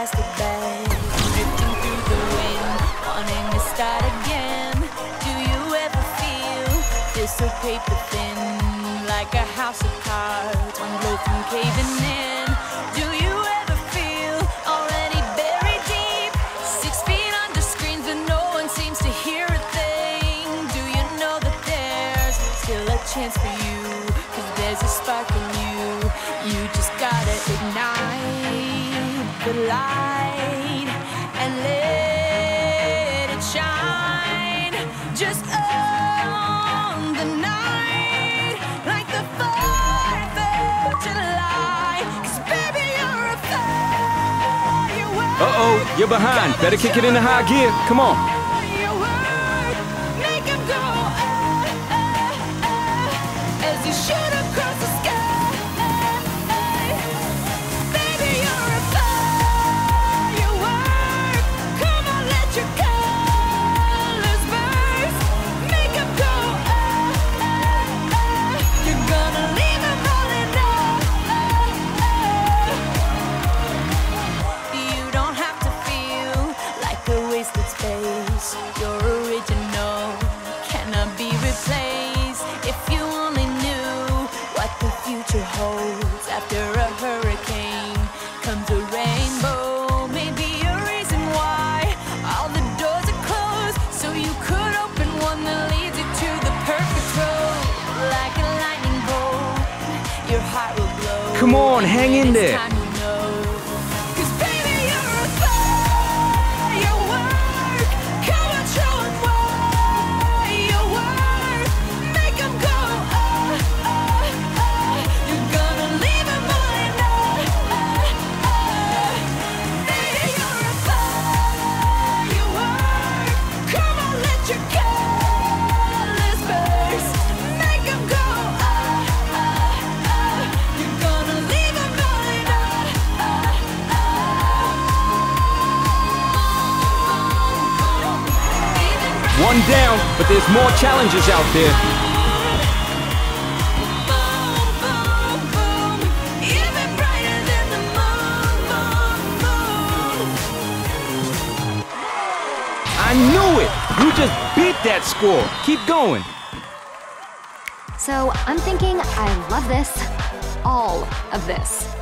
plastic bag, drifting through the wind, wanting to start again. Do you ever feel this so paper thin, like a house of cards, one blow from caving in? Do you ever feel already buried deep, 6 feet under screens but no one seems to hear a thing? Do you know that there's still a chance for you, 'cause there's a spark in you? You just gotta ignite the light and let it shine. Just on the night, like the 4th of July. 'Cause baby, you're a firework. Uh-oh, you're behind. Better kick it into high gear. Come on. Firework, make 'em go as you shoot across the sky. Baby, you're a firework. Come on, let your colors burst. Make 'em go You're gonna leave 'em falling off. You don't have to feel like a wasted space. Your original cannot be replaced. If you only knew what the future holds. After a hurricane comes a rainbow. Maybe a reason why all the doors are closed, so you could open one that leads you to the perfect road. Like a lightning bolt, your heart will blow. Come on, hang in It's there. time to know. 'Cause baby, you're a firework. Come on, show 'em why you work. Make 'em go You're gonna leave 'em falling Baby, you're a firework. Come on, let your colors burst. Make 'em go You're gonna leave 'em falling One down, but there's more challenges out there. Even brighter than the moon. I knew it! You just beat that score. Keep going. So I'm thinking I love this, all of this.